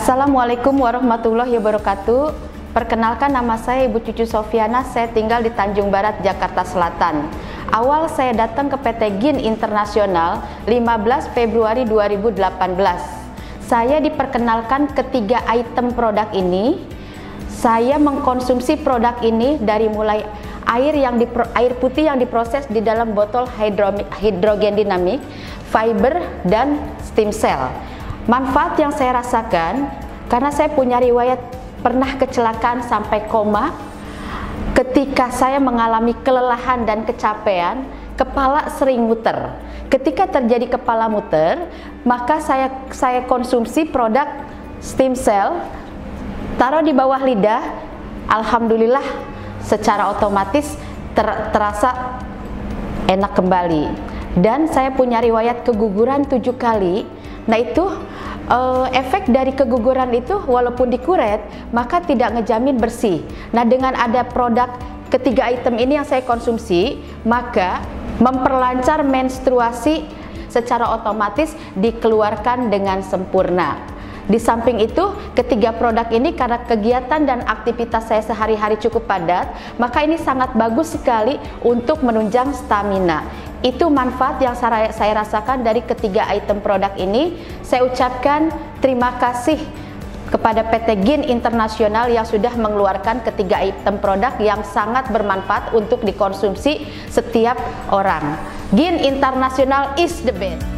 Assalamualaikum warahmatullahi wabarakatuh. Perkenalkan, nama saya Ibu Cucu Sofiana, saya tinggal di Tanjung Barat, Jakarta Selatan. Awal saya datang ke PT GIN Internasional 15 Februari 2018. Saya diperkenalkan ketiga item produk ini. Saya mengkonsumsi produk ini dari mulai air putih yang diproses di dalam botol hidrogen dinamik, fiber, dan stem cell. Manfaat yang saya rasakan, karena saya punya riwayat pernah kecelakaan sampai koma. Ketika saya mengalami kelelahan dan kecapean, kepala sering muter. Ketika terjadi kepala muter, maka saya konsumsi produk stem cell, taruh di bawah lidah. Alhamdulillah, secara otomatis terasa enak kembali. Dan saya punya riwayat keguguran 7 kali. Nah, itu efek dari keguguran itu walaupun dikuret, maka tidak ngejamin bersih. Nah, dengan ada produk ketiga item ini yang saya konsumsi, maka memperlancar menstruasi secara otomatis dikeluarkan dengan sempurna. Di samping itu, ketiga produk ini karena kegiatan dan aktivitas saya sehari-hari cukup padat, maka ini sangat bagus sekali untuk menunjang stamina. Itu manfaat yang saya rasakan dari ketiga item produk ini. Saya ucapkan terima kasih kepada PT GIN Internasional yang sudah mengeluarkan ketiga item produk yang sangat bermanfaat untuk dikonsumsi setiap orang. GIN Internasional is the best.